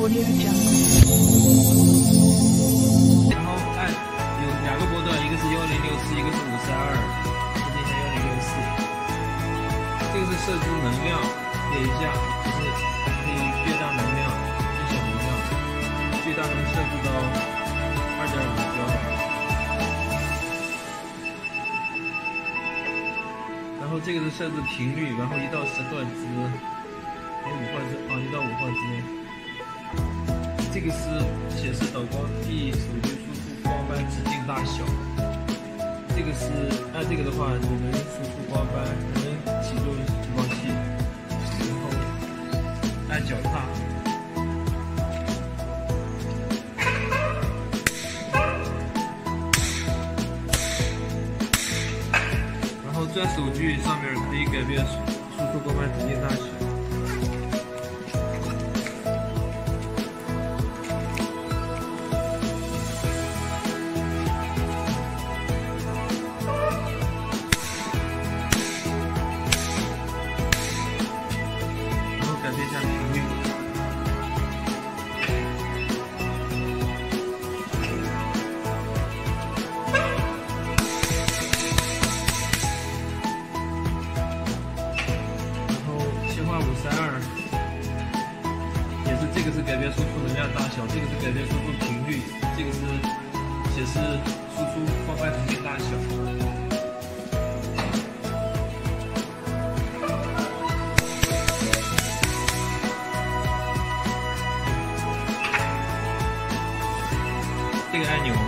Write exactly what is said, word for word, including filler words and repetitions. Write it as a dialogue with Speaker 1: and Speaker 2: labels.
Speaker 1: Audio Jungle。
Speaker 2: 然后按有两个波段，一个是幺零六四，一个是五三二，再点一下幺零六四。这个是设置能量，点一下就是可以越大能量，越小能量，最大能设置到二点五焦。然后这个是设置频率，然后一到十赫兹，还有五赫兹啊，一到五赫兹。这个是显示导光器手机输出光斑直径大小。这个是按这个的话，你能输出光斑，能启动举报器，然后按脚踏。然后转手距上面可以改变输出光斑直径大小。改变一下频率，然后切换五三二，也是这个是改变输出能量大小，这个是改变输出频率，这个是显示输出光斑直径大小。这个按钮